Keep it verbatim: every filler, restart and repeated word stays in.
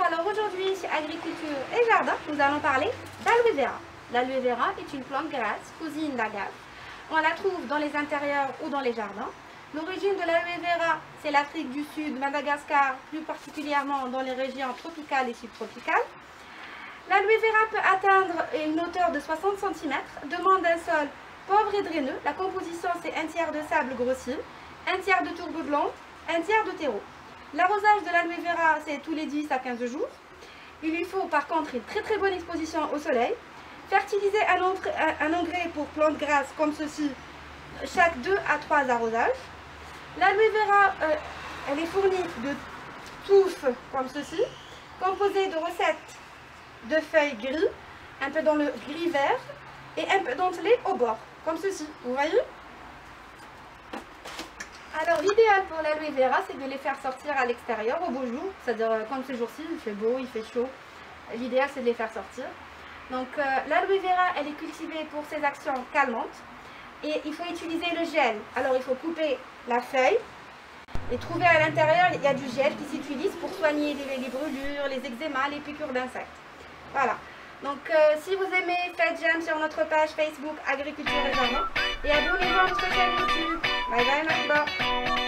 alors aujourd'hui chez Agriculture et Jardin, nous allons parler d'aloe vera. L'aloe vera est une plante grasse, cousine d'agave. On la trouve dans les intérieurs ou dans les jardins. L'origine de l'aloe vera, c'est l'Afrique du Sud, Madagascar, plus particulièrement dans les régions tropicales et subtropicales. L'aloe vera peut atteindre une hauteur de soixante centimètres, demande un sol pauvre et draineux. La composition, c'est un tiers de sable grossier, un tiers de tourbe blonde, un tiers de terreau. L'arrosage de l'aloe vera, c'est tous les dix à quinze jours. Il lui faut par contre une très très bonne exposition au soleil. Fertiliser un, un engrais pour plantes grasses comme ceci, chaque deux à trois arrosages. L'aloe vera, euh, elle est fournie de touffes comme ceci, composée de recettes de feuilles gris, un peu dans le gris vert et un peu dentelées au bord, comme ceci, vous voyez? Alors l'idéal pour l'aloe vera, c'est de les faire sortir à l'extérieur au beau jour, c'est-à-dire comme ces jours-ci, il fait beau, il fait chaud, l'idéal c'est de les faire sortir. Donc euh, l'aloe vera, elle est cultivée pour ses actions calmantes et il faut utiliser le gel. Alors il faut couper la feuille et trouver à l'intérieur, il y a du gel qui s'utilise pour soigner les, les brûlures, les eczémas, les piqûres d'insectes. Voilà. Donc euh, si vous aimez, faites j'aime sur notre page Facebook Agriculture et Jardin et abonnez-vous à notre chaîne YouTube. Bye bye, Magda.